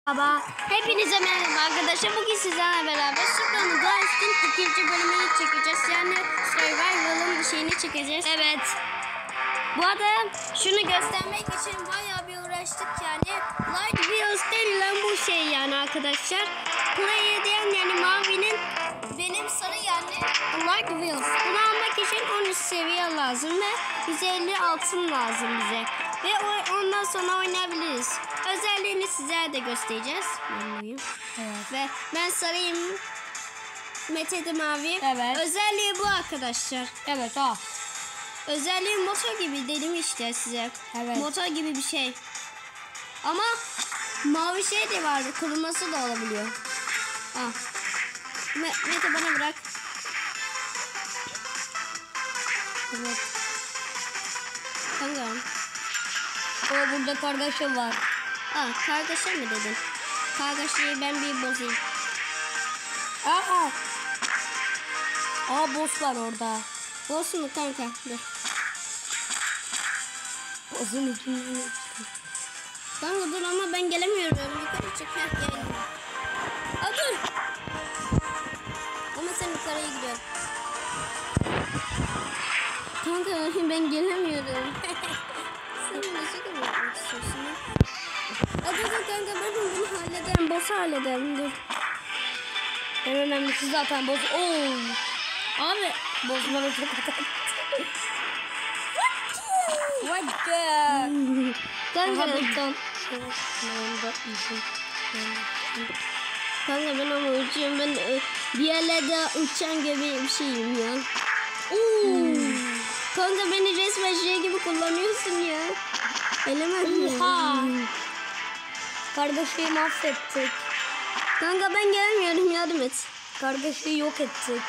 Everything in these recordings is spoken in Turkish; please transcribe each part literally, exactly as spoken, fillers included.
Merhaba, hepinize merhaba arkadaşlar. Bugün sizlerle beraber Supra'nın Ghost'ın ikinci bölümünü çekeceğiz. Yani Survival'ın şeyini çekeceğiz. Evet. Bu arada şunu göstermek için bayağı bir uğraştık yani. Light Wheels denilen bu şey yani arkadaşlar. Play diyen yani mavinin benim sarı yani Light Wheels. Bunu almak için on üç seviye lazım ve yüz elli altın lazım bize. Ve ondan sonra oynayabiliriz. Özelliğini size de göstereceğiz. Evet. Ve ben sarayım. Mete de mavi. Evet. Özelliği bu arkadaşlar. Evet o. Özelliği motor gibi dedim işte size. Evet. Motor gibi bir şey. Ama mavi şey de var. Kırılması da olabiliyor. Ah. Mete bana bırak. Evet. Kanka. O burada kargaşa var. Aa, kargaşa mı dedin? Kargaşayı ben bir bozayım. Aa. Aa boss var orada. Boss mu kanka? Dur. Boss'un içinde. Kanka dur ama ben gelemiyorum. Yukarı çık. Heh, geldim. Aa dur. Ama sen yukarıya gidiyorsun. Kanka ben gelemiyorum. Sen ne şaka mı yapmak istiyorsun? Aa dur dur kanka ben bunu hallederim. Boss'u hallederim. Dur. En önemlisi zaten boss. Oo. Abi. Boss bana çok atar. What the? Kanka. Aha buradan. Kanka ben ama uçuyorum. Ben e, bir yerlerde uçan gibi bir şeyim ya. Oo. Kanka beni resmen şey gibi kullanıyorsun ya. Element. Oha. Kargaşayı mahvettik. Kanka ben gelmiyorum, yardım et. Kargaşayı yok ettik.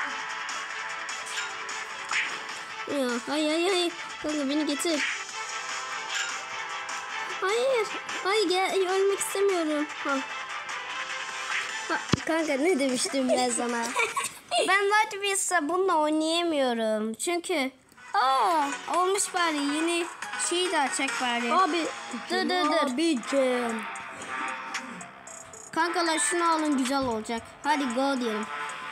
Ya hayır hayır hayır. Kanka beni getir. Hayır. Hayır gel, ölmek istemiyorum. Ha. Ha, kanka ne demiştim ben sana? Ben Light Wheels'a bununla oynayamıyorum. Çünkü aa olmuş bari yeni şeyi de açacak bari. Abi. Dur dur dur. Abicim. Kankalar şunu alın, güzel olacak. Hadi go diyelim.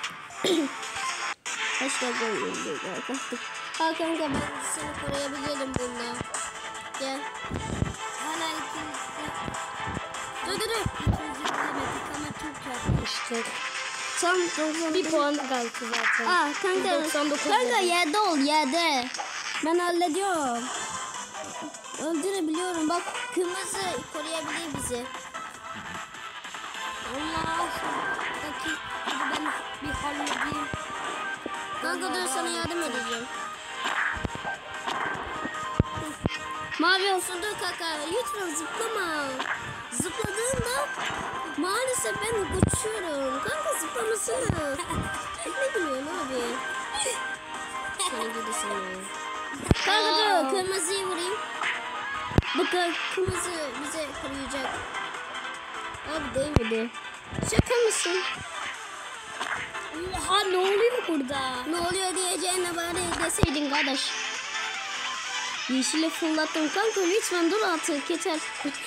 Kaç dakika oldu? Ha kanka ben seni koruyabilirim bununla. Gel. Hala ikimizde. Dur dur dur. İkimizi bilemedik ama çok yaklaştık. Tam doksan Bir puan kaldı zaten. Aa kanka. doksan dokuz Kanka dedim. yerde ol yerde. Ben hallediyorum. Öldürebiliyorum. Bak kırmızı koruyabilir bizi. Allah aşkına. Hadi ben bir halledeyim. Kanka dur sana yardım edeceğim. Mavi olsun dur kanka. Lütfen zıplama. Zıpladığında maalesef ben uçuyorum. Kanka zıplamasana. Ne biliyorsun abi? Sana gidi sana. Kanka dur kırmızıyı vurayım. Bakın kırmızı bize koruyacak. Abi değmedi. Şaka mısın? Oha ne oluyor burada? Ne oluyor diyeceğine bari deseydin kardeş. Yeşili fırlattım kanka, lütfen dur artık yeter.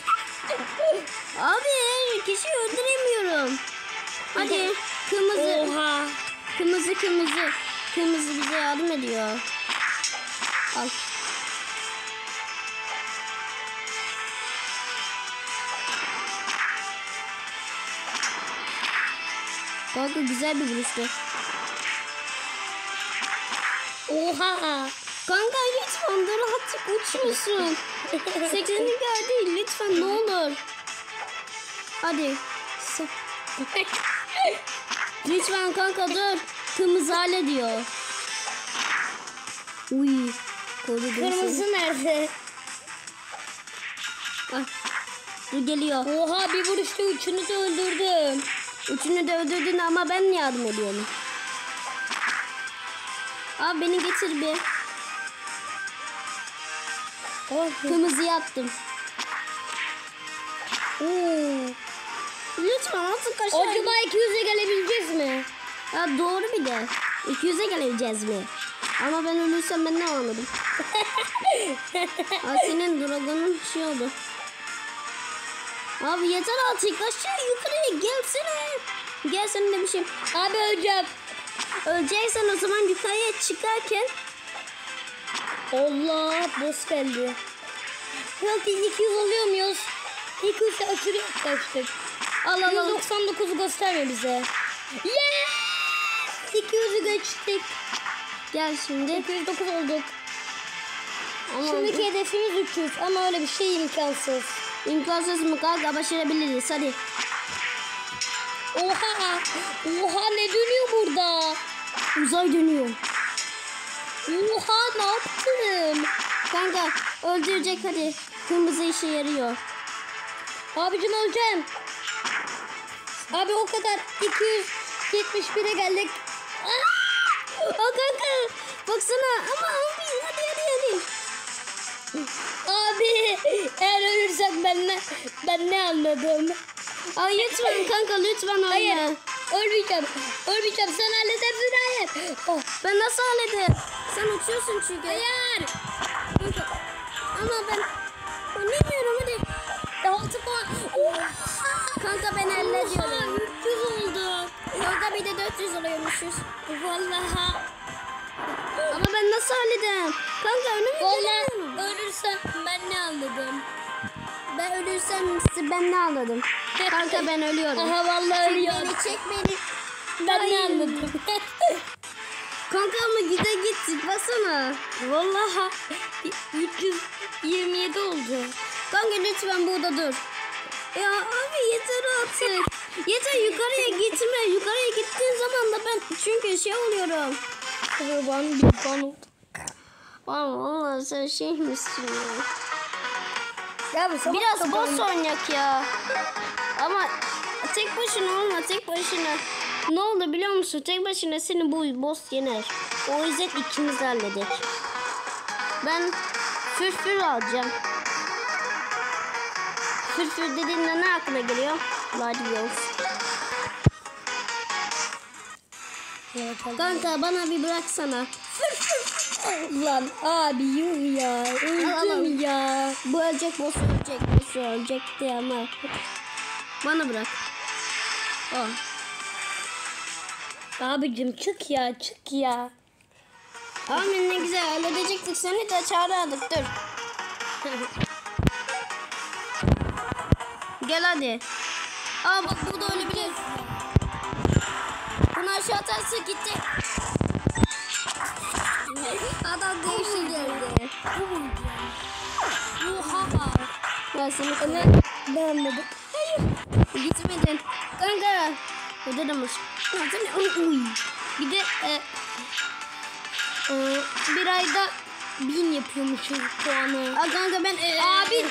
Abi kişiyi öldüremiyorum. Hadi kırmızı. Oha. Kırmızı kırmızı. Kırmızı bize yardım ediyor. Al. Kanka güzel bir vuruştu. Oha. Kanka lütfen dur artık uçuyorsun. sekseninci değil lütfen ne olur. Hadi. Lütfen kanka dur. Kırmızı hale diyor. Uy. Kırmızı nerede? Ah. Dur geliyor. Oha bir vuruşta üçünü de öldürdüm. Üçünü de öldürdün ama ben yardım ediyorum. Abi beni getir bir. Oh. Kırmızıyı attım. Oo. Lütfen artık aşağı. Acaba iki yüze gelebileceğiz mi? Ya doğru bir de. iki yüze geleceğiz mi? Ama ben ölürsem ben ne anladım? Aa, senin dragonun şey oldu. Abi yeter artık. Aşağı yukarıya gelsene. Gelsene demişim. Abi öleceğim. Öleceksen o zaman yukarıya çıkarken. Allah boss geldi. Belki iki yüz oluyor muyuz? iki yüze aşırı yaklaştık. Allah yüz Allah. doksan dokuzu göstermiyor bize. Yes! iki yüzü geçtik. Gel şimdi. iki yüz dokuz olduk. Ama Şimdiki hedefimiz üç yüz ama öyle bir şey imkansız. imkansız mı kanka, başarabiliriz hadi. Oha! Oha ne dönüyor burada? Uzay dönüyor. Oha ne yaptım? Kanka öldürecek hadi. Kırmızı işe yarıyor. Abicim öleceğim. Abi o kadar iki yüz yetmiş bire geldik. Aa kanka baksana ama abi hadi hadi hadi. Abi eğer ölürsek ben ne, ben ne anladım? Ay lütfen kanka lütfen ölme. Hayır ölmeyeceğim. Ölmeyeceğim sen halledersin hayır. Oh. Ben nasıl hallederim? Sen uçuyorsun çünkü. Hayır. Kanka. Ama ben oynamıyorum hadi. Altı puan. Oha. Kanka ben hallediyorum. üç yüz oldu. Orada bir de dört yüz oluyormuşuz. Vallahi. Ama ben nasıl hallederim? Kanka önüme Vallahi geliyorum. ölürsem ben ne anladım? Ben ölürsem ben ne anladım? Kanka ben ölüyorum. Aha vallahi Çek ölüyorum. beni çek beni. Ben Hayır. ne anladım? Kanka ama gide gittik baksana. Vallahi üç yüz yirmi yedi oldu. Kanka lütfen burada dur. Ya abi yeter artık. Yeter yukarıya gitme. Yukarıya gittiğin zaman da ben çünkü şey oluyorum. Kurban bir puan oldu. Vallahi vallahi sen şeymişsin ya. Ya bu sabah Biraz sabah- boss oynayak ya. Ama tek başına olma tek başına. Ne oldu biliyor musun? Tek başına seni bu boss yener. O yüzden ikimiz halledek. Ben fırfır alacağım. Fırfır dediğinde ne aklına geliyor? Ladios. Evet, hadi. Kanka bana bir bıraksana. Lan abi yuh ya. Al, al, al. Öldüm ya. Bu ölecek, boss ölecek, boss ölecekti ama. Bana bırak. Oh. Abicim çık ya çık ya. Amin ne güzel halledecektik seni de çağırdık dur. Gel hadi. Aa bak bu da ölebilir. Bunu aşağı atarsa gitti. Adam değişti geldi. Oha. Ben seni Ömer beğenmedim. gitmedin. Kanka. Ödedim olsun. Bir de e, e, bir ayda bin yapıyormuşuz puanı. Aa, kanka ben e, Abi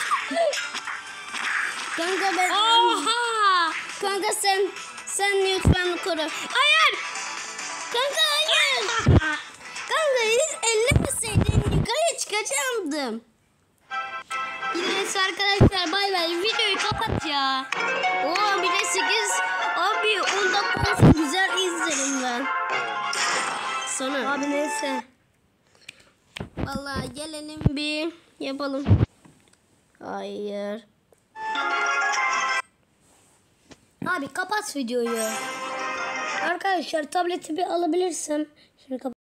kanka ben oha. kanka sen sen lütfen koru. Hayır. Kanka hayır. Kanka hiç ellemeseydin yukarıya çıkacaktım. Neyse arkadaşlar bay bay videoyu kapat ya. Oo bir de sekiz abi on dakika olsa güzel izlerim ben. Sonra Abi neyse. vallahi gelelim bir yapalım. Hayır. Abi kapat videoyu. Arkadaşlar tableti bir alabilirsem. Şunu kapat.